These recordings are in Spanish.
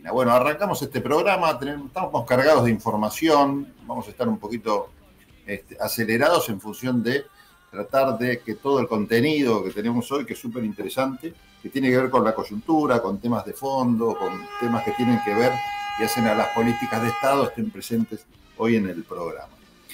Argentina. Bueno, arrancamos este programa, estamos cargados de información, vamos a estar un poquito acelerados en función de tratar de que todo el contenido que tenemos hoy, que es súper interesante, que tiene que ver con la coyuntura, con temas de fondo, con temas que tienen que ver y hacen a las políticas de Estado, estén presentes hoy en el programa.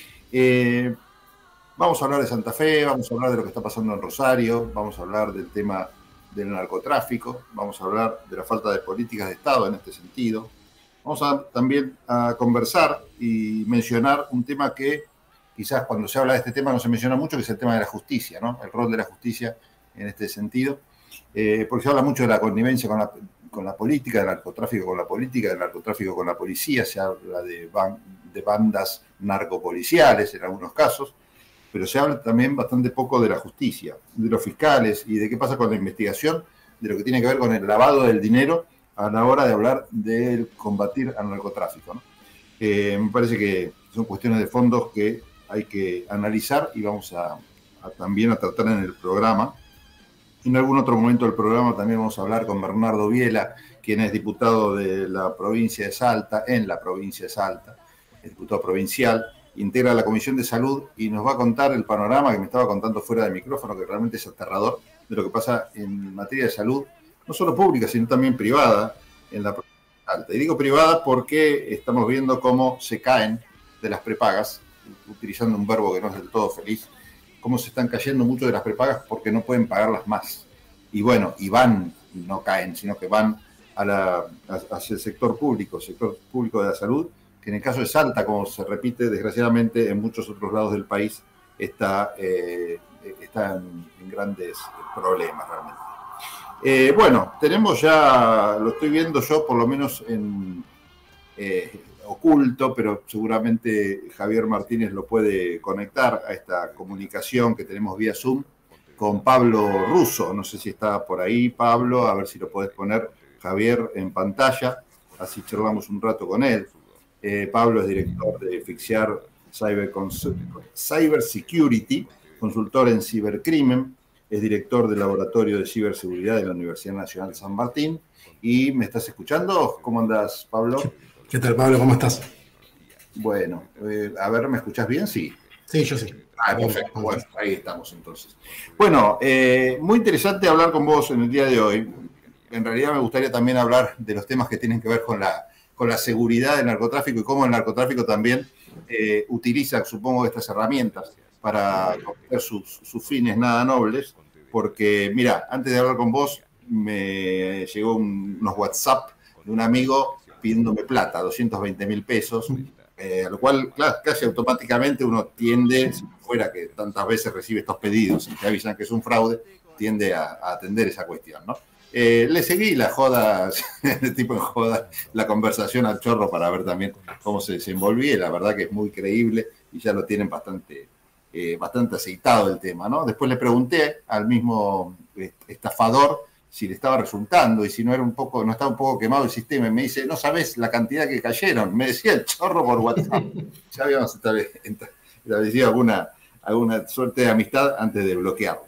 Vamos a hablar de Santa Fe, vamos a hablar de lo que está pasando en Rosario, vamos a hablar del tema del narcotráfico, vamos a hablar de la falta de políticas de Estado en este sentido. Vamos también a conversar y mencionar un tema que quizás cuando se habla de este tema no se menciona mucho, que es el tema de la justicia, ¿no? El rol de la justicia en este sentido, porque se habla mucho de la connivencia con la política, del narcotráfico con la política, del narcotráfico con la policía, se habla de bandas narcopoliciales en algunos casos, pero se habla también bastante poco de la justicia, de los fiscales y de qué pasa con la investigación, de lo que tiene que ver con el lavado del dinero a la hora de hablar de combatir al narcotráfico, ¿no? Me parece que son cuestiones de fondos que hay que analizar y vamos también a tratar en el programa. En algún otro momento del programa también vamos a hablar con Bernardo Biela, quien es diputado de la provincia de Salta, es diputado provincial, integra la Comisión de Salud y nos va a contar el panorama que me estaba contando fuera del micrófono, que realmente es aterrador, de lo que pasa en materia de salud, no solo pública, sino también privada, en la provincia de Salta. Y digo privada porque estamos viendo cómo se caen de las prepagas, utilizando un verbo que no es del todo feliz, cómo se están cayendo mucho de las prepagas porque no pueden pagarlas más. Y bueno, y van, no caen, sino que van hacia el sector público de la salud, que en el caso de Salta, como se repite desgraciadamente en muchos otros lados del país, está en grandes problemas realmente. Bueno, tenemos ya, lo estoy viendo yo por lo menos en oculto, pero seguramente Javier Martínez lo puede conectar a esta comunicación que tenemos vía Zoom con Pablo Russo. No sé si está por ahí, Pablo, a ver si lo podés poner, Javier, en pantalla, así charlamos un rato con él. Pablo es director de Fixiar Cyber Security, consultor en cibercrimen, es director del Laboratorio de Ciberseguridad de la Universidad Nacional de San Martín. ¿Y me estás escuchando? ¿Cómo andas, Pablo? ¿Qué tal, Pablo? ¿Cómo estás? Bueno, a ver, ¿me escuchás bien? Sí. Sí, yo sí. Perfecto. Bueno, ahí estamos entonces. Bueno, muy interesante hablar con vos en el día de hoy. En realidad me gustaría también hablar de los temas que tienen que ver con la seguridad del narcotráfico y cómo el narcotráfico también utiliza, supongo, estas herramientas para cometer sus fines nada nobles. Porque, mira, antes de hablar con vos, me llegó unos WhatsApp de un amigo pidiéndome plata, 220.000 pesos, a lo cual, claro, casi automáticamente uno tiende, si fuera que tantas veces recibe estos pedidos y te avisan que es un fraude, tiende a atender esa cuestión, ¿no? Le seguí la joda, el tipo de joda, la conversación al chorro para ver también cómo se desenvolvía, y la verdad que es muy creíble y ya lo tienen bastante aceitado el tema, ¿no? Después le pregunté al mismo estafador si le estaba resultando y si no estaba un poco quemado el sistema, y me dice, no sabés la cantidad que cayeron, me decía el chorro por WhatsApp. Ya habíamos establecido alguna suerte de amistad antes de bloquearlo.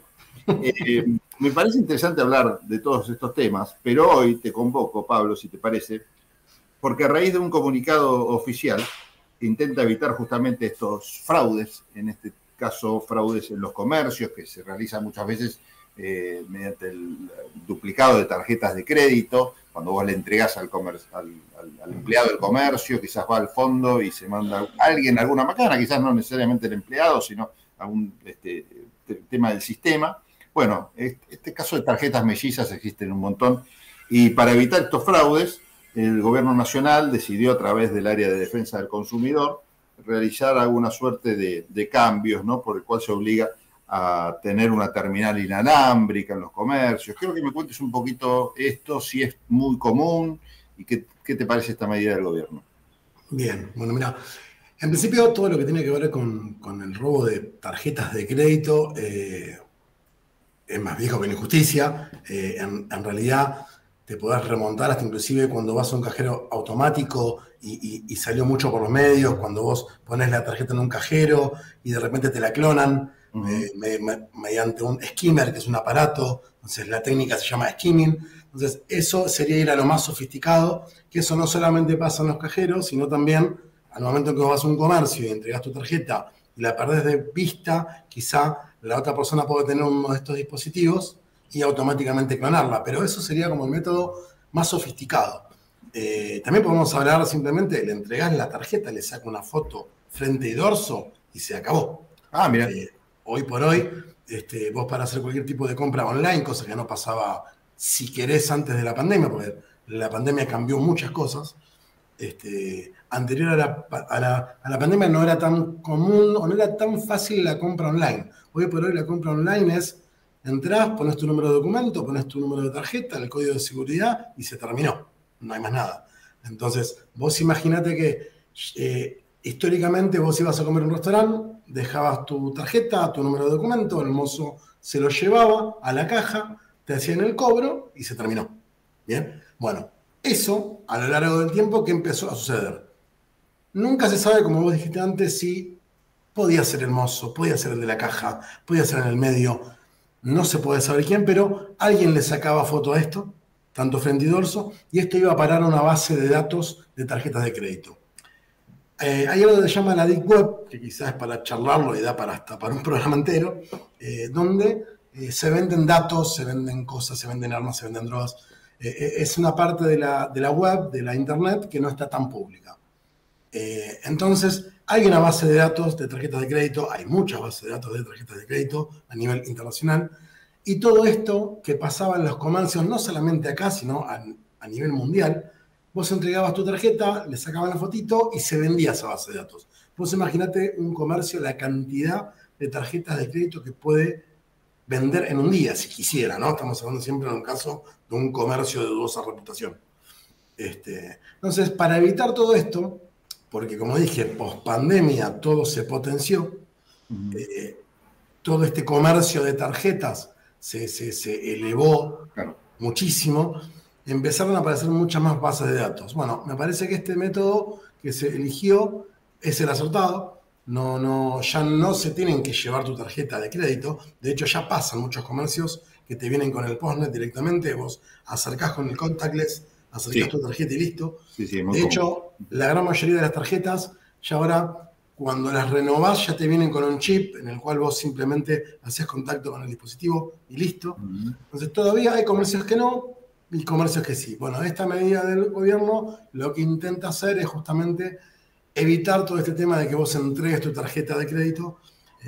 Me parece interesante hablar de todos estos temas, pero hoy te convoco, Pablo, si te parece, porque a raíz de un comunicado oficial que intenta evitar justamente estos fraudes, en este caso fraudes en los comercios, que se realizan muchas veces mediante el duplicado de tarjetas de crédito, cuando vos le entregás al empleado del comercio, quizás va al fondo y se manda alguien, alguna macana, quizás no necesariamente el empleado, sino algún tema del sistema. Bueno, este caso de tarjetas mellizas existen un montón, y para evitar estos fraudes, el gobierno nacional decidió, a través del área de defensa del consumidor, realizar alguna suerte de cambios, ¿no? Por el cual se obliga a tener una terminal inalámbrica en los comercios. Quiero que me cuentes un poquito esto, si es muy común y qué te parece esta medida del gobierno. Bien, bueno, mira, en principio todo lo que tiene que ver con el robo de tarjetas de crédito es más viejo que la injusticia. En realidad te podés remontar hasta inclusive cuando vas a un cajero automático y salió mucho por los medios, cuando vos pones la tarjeta en un cajero y de repente te la clonan mediante un skimmer, que es un aparato. Entonces la técnica se llama skimming. Entonces, eso sería ir a lo más sofisticado, que eso no solamente pasa en los cajeros, sino también al momento en que vos vas a un comercio y entregás tu tarjeta y la perdés de vista, quizá la otra persona puede tener uno de estos dispositivos y automáticamente clonarla, pero eso sería como el método más sofisticado. También podemos hablar simplemente, le entregás la tarjeta, le saca una foto frente y dorso y se acabó. Ah, mira. Hoy por hoy, vos para hacer cualquier tipo de compra online, cosa que no pasaba, si querés, antes de la pandemia, porque la pandemia cambió muchas cosas. Anterior a la pandemia no era tan común o no era tan fácil la compra online. Hoy por hoy la compra online es, entrás, pones tu número de documento, pones tu número de tarjeta, el código de seguridad y se terminó. No hay más nada. Entonces, vos imaginate que históricamente vos ibas a comer en un restaurante, dejabas tu tarjeta, tu número de documento, el mozo se lo llevaba a la caja, te hacían el cobro y se terminó. Bien, bueno, eso a lo largo del tiempo, ¿qué empezó a suceder? Nunca se sabe, como vos dijiste antes, si podía ser el mozo, podía ser el de la caja, podía ser en el medio, no se puede saber quién, pero alguien le sacaba foto a esto, tanto frente y dorso, y esto iba a parar a una base de datos de tarjetas de crédito. Hay algo que se llama la Deep Web, que quizás es para charlarlo y da para hasta para un programa entero, donde se venden datos, se venden cosas, se venden armas, se venden drogas. Es una parte de la web, de la internet, que no está tan pública. Entonces, hay una base de datos de tarjetas de crédito, hay muchas bases de datos de tarjetas de crédito a nivel internacional, y todo esto que pasaba en los comercios, no solamente acá, sino a nivel mundial, vos entregabas tu tarjeta, le sacaban la fotito y se vendía esa base de datos. Vos imaginate un comercio, la cantidad de tarjetas de crédito que puede vender en un día, si quisiera, ¿no? Estamos hablando siempre en un caso de un comercio de dudosa reputación. Entonces, para evitar todo esto, porque como dije, post pandemia todo se potenció, todo este comercio de tarjetas se elevó muchísimo, empezaron a aparecer muchas más bases de datos. Bueno, me parece que este método que se eligió es el acertado. Ya no se tienen que llevar tu tarjeta de crédito. De hecho, ya pasan muchos comercios que te vienen con el postnet directamente. Vos acercás con el contactless, acercás tu tarjeta y listo. De hecho, la gran mayoría de las tarjetas ya ahora, cuando las renovás, ya te vienen con un chip en el cual vos simplemente haces contacto con el dispositivo y listo. Entonces, todavía hay comercios que no y comercios que sí. Bueno, esta medida del gobierno lo que intenta hacer es justamente evitar todo este tema de que vos entregues tu tarjeta de crédito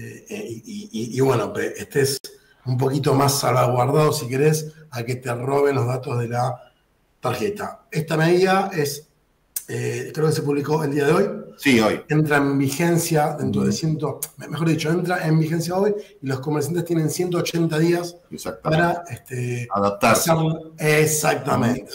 y bueno, estés un poquito más salvaguardado, si querés, a que te roben los datos de la tarjeta. Esta medida es, creo que se publicó el día de hoy. Sí, hoy. Entra en vigencia dentro de mejor dicho, entra en vigencia hoy y los comerciantes tienen 180 días para adaptarse. Exactamente.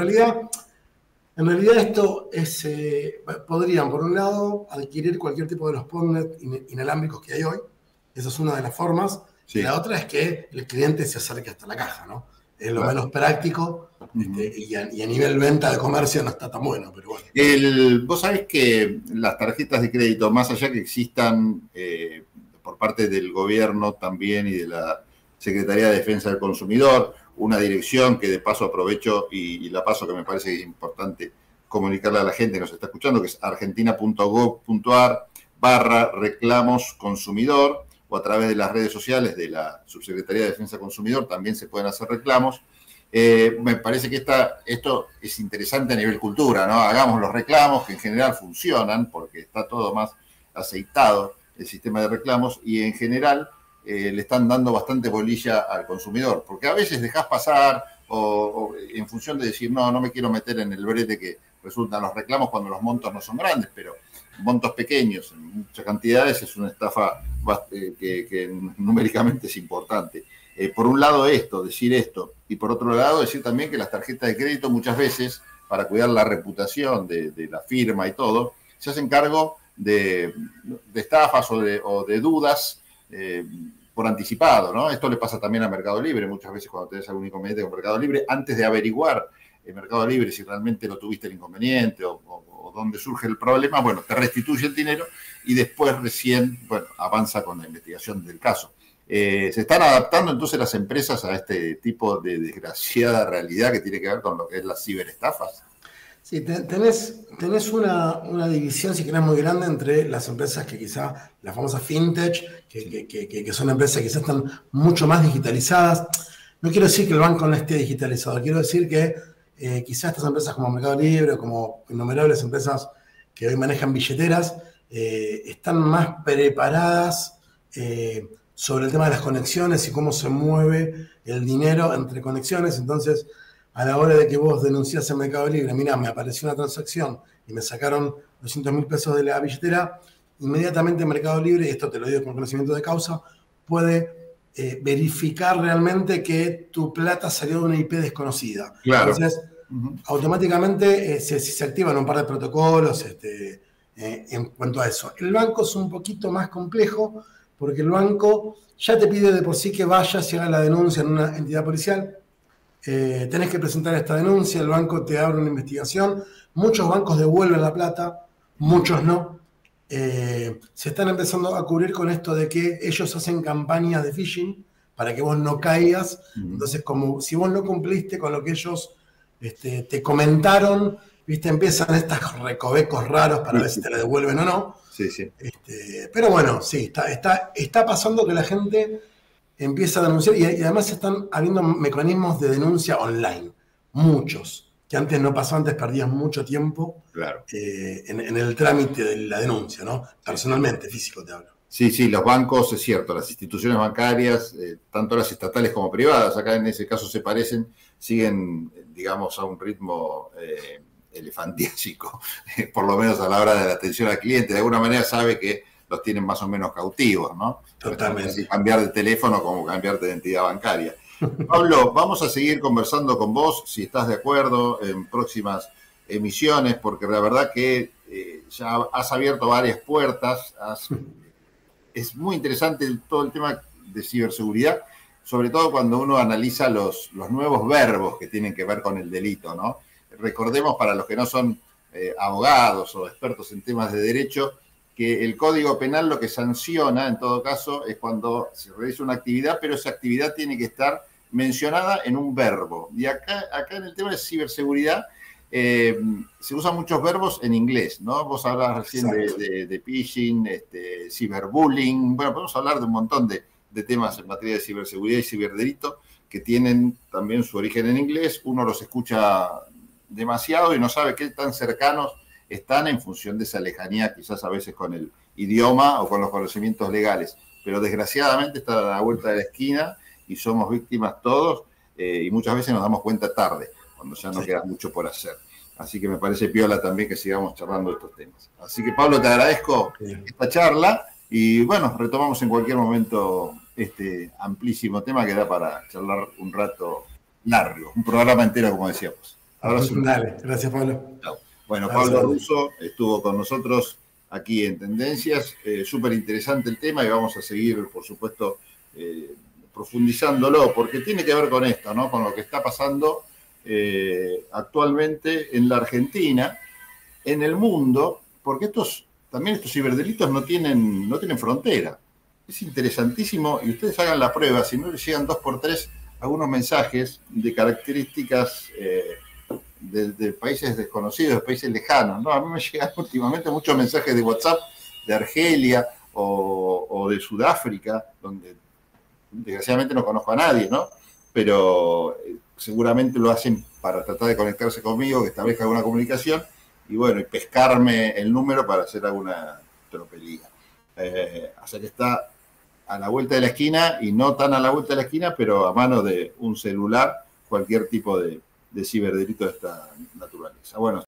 En realidad esto es, podrían, por un lado, adquirir cualquier tipo de los postnet inalámbricos que hay hoy. Esa es una de las formas. Sí. La otra es que el cliente se acerque hasta la caja, ¿no? Es lo menos práctico y a nivel venta de comercio no está tan bueno, pero bueno. Vos sabés que las tarjetas de crédito, más allá que existan por parte del gobierno también y de la Secretaría de Defensa del Consumidor, una dirección que de paso aprovecho y la paso, que me parece importante comunicarle a la gente que nos está escuchando, que es argentina.gov.ar/reclamos consumidor, o a través de las redes sociales de la Subsecretaría de Defensa del Consumidor también se pueden hacer reclamos. Me parece que esto es interesante a nivel cultura, ¿no? Hagamos los reclamos, que en general funcionan, porque está todo más aceitado el sistema de reclamos, y en general le están dando bastante bolilla al consumidor, porque a veces dejás pasar o en función de decir, no me quiero meter en el brete que resultan los reclamos cuando los montos no son grandes, pero montos pequeños, en muchas cantidades, es una estafa que numéricamente es importante. Por un lado decir esto, y por otro lado decir también que las tarjetas de crédito muchas veces, para cuidar la reputación de la firma y todo, se hacen cargo de estafas o de dudas por anticipado, ¿no? Esto le pasa también a Mercado Libre, muchas veces cuando tenés algún inconveniente con Mercado Libre, antes de averiguar en Mercado Libre si realmente no tuviste el inconveniente o dónde surge el problema, bueno, te restituye el dinero y después recién, avanza con la investigación del caso. ¿Se están adaptando entonces las empresas a este tipo de desgraciada realidad que tiene que ver con lo que es las ciberestafas? Sí, tenés una división, si querés, muy grande entre las empresas que quizá, las famosas fintech, que son empresas que quizás están mucho más digitalizadas. No quiero decir que el banco no esté digitalizado, quiero decir que quizás estas empresas como Mercado Libre o como innumerables empresas que hoy manejan billeteras, están más preparadas sobre el tema de las conexiones y cómo se mueve el dinero entre conexiones. Entonces, a la hora de que vos denunciás en Mercado Libre, mirá, me apareció una transacción y me sacaron 200.000 pesos de la billetera, inmediatamente Mercado Libre, y esto te lo digo con conocimiento de causa, puede verificar realmente que tu plata salió de una IP desconocida. Claro. Entonces, automáticamente se activan un par de protocolos en cuanto a eso. El banco es un poquito más complejo porque el banco ya te pide de por sí que vayas y hagas la denuncia en una entidad policial. Tenés que presentar esta denuncia, el banco te abre una investigación, muchos bancos devuelven la plata, muchos no. Se están empezando a cubrir con esto de que ellos hacen campañas de phishing para que vos no caigas. Entonces, como si vos no cumpliste con lo que ellos te comentaron, ¿viste? Empiezan estos recovecos raros para ver si te la devuelven o no. Sí, sí. Pero bueno, sí, está pasando que la gente empieza a denunciar y además están habiendo mecanismos de denuncia online, muchos, que antes no pasó, antes perdías mucho tiempo Claro. En el trámite de la denuncia, ¿no? Personalmente, físico te hablo. Sí, sí, los bancos, es cierto, las instituciones bancarias, tanto las estatales como privadas, acá en ese caso se parecen, siguen, digamos, a un ritmo elefantiásico, por lo menos a la hora de la atención al cliente. De alguna manera sabe que los tienen más o menos cautivos, ¿no? Totalmente. Así cambiar de teléfono como cambiar de entidad bancaria. Pablo, vamos a seguir conversando con vos, si estás de acuerdo, en próximas emisiones, porque la verdad que ya has abierto varias puertas, es muy interesante todo el tema de ciberseguridad, sobre todo cuando uno analiza los nuevos verbos que tienen que ver con el delito, ¿no? Recordemos, para los que no son abogados o expertos en temas de derecho, que el Código Penal lo que sanciona, en todo caso, es cuando se realiza una actividad, pero esa actividad tiene que estar mencionada en un verbo. Y acá en el tema de ciberseguridad, se usan muchos verbos en inglés, ¿no? Vos hablabas recién de phishing, ciberbullying, bueno, podemos hablar de un montón de temas en materia de ciberseguridad y ciberdelito que tienen también su origen en inglés. Uno los escucha demasiado y no sabe qué tan cercanos están en función de esa lejanía, quizás a veces con el idioma o con los conocimientos legales. Pero desgraciadamente está a la vuelta de la esquina y somos víctimas todos y muchas veces nos damos cuenta tarde, cuando ya no queda mucho por hacer. Así que me parece piola también que sigamos charlando de estos temas. Así que, Pablo, te agradezco esta charla y, bueno, retomamos en cualquier momento este amplísimo tema que da para charlar un rato largo, un programa entero, como decíamos. Abrazo. Dale, gracias, Pablo. Chao. Bueno, Pablo Russo estuvo con nosotros aquí en Tendencias. Súper interesante el tema y vamos a seguir, por supuesto, profundizándolo, porque tiene que ver con esto, ¿no? Con lo que está pasando actualmente en la Argentina, en el mundo, porque estos ciberdelitos no tienen frontera. Es interesantísimo y ustedes hagan la prueba, si no les llegan 2x3 algunos mensajes de características de países desconocidos, de países lejanos, ¿no? A mí me llegan últimamente muchos mensajes de WhatsApp de Argelia o de Sudáfrica, donde desgraciadamente no conozco a nadie, ¿no? Pero seguramente lo hacen para tratar de conectarse conmigo, que establezca alguna comunicación, y bueno, y pescarme el número para hacer alguna tropelía. O sea que está a la vuelta de la esquina, y no tan a la vuelta de la esquina, pero a mano de un celular, cualquier tipo de ciberdelito de esta naturaleza. Bueno,